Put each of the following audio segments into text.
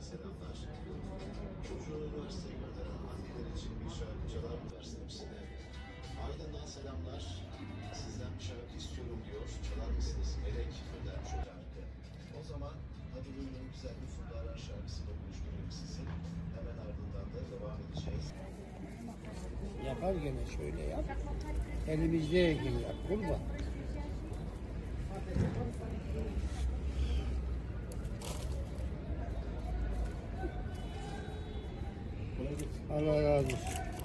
selamlar. Çocuğu üniversiteye gönderen anneler için bir şarkı çalar mı dersin hepsine? Aydın'dan selamlar. Sizden bir şarkı istiyorum diyor. Çalar mısınız? Melek öder şu şarkı. O zaman hadi buyurun güzel bir Funda Arar şarkısıyla buluşturayım sizi. Hemen ardından da devam edeceğiz. Yapar gene şöyle yap. Elimizdeyken yap. Kurban. Allah razı olsun.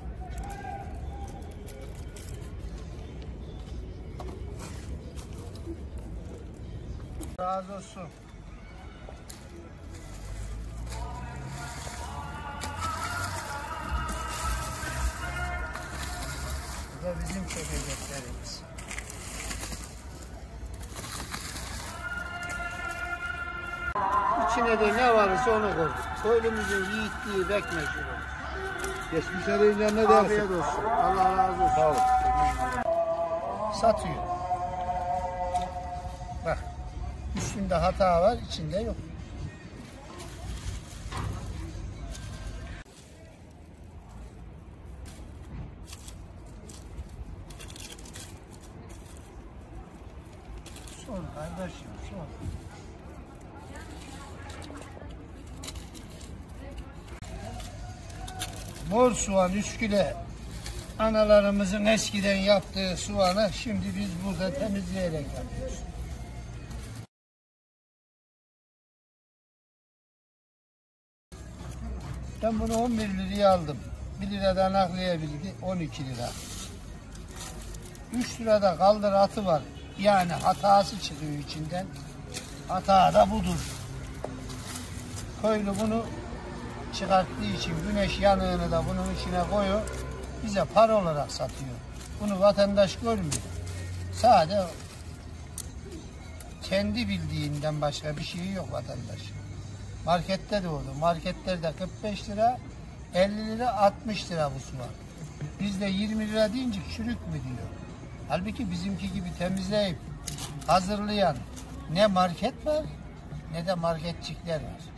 Razı olsun. Bu da bizim çekeceklerimiz. İçine de ne varsa onu koyduk. Köylümüzün yiğitliği pek meşhur olur. Geçmiş arayınca ne dersin? Afiyet olsun. Allah razı olsun. Sağ ol. Satıyor. Bak. Üstünde hata var, içinde yok. Sor kardeşim, sor. Mor soğan Üsküle, analarımızın eskiden yaptığı soğanı şimdi biz burada temizleyerek yapıyoruz. Ben bunu 11 liraya aldım. 1 liradan nakliye bildi 12 lira. 3 lirada kaldır atı var. Yani hatası çıkıyor içinden. Hata da budur. Köylü bunu çıkarttığı için güneş yanığını da bunun içine koyuyor. Bize para olarak satıyor. Bunu vatandaş görmüyor. Sadece kendi bildiğinden başka bir şey yok vatandaş. Markette de oldu. Marketlerde 45 lira, 50 lira, 60 lira bu soğan. Bizde 20 lira deyince çürük mü diyor. Halbuki bizimki gibi temizleyip hazırlayan ne market var ne de marketçikler var.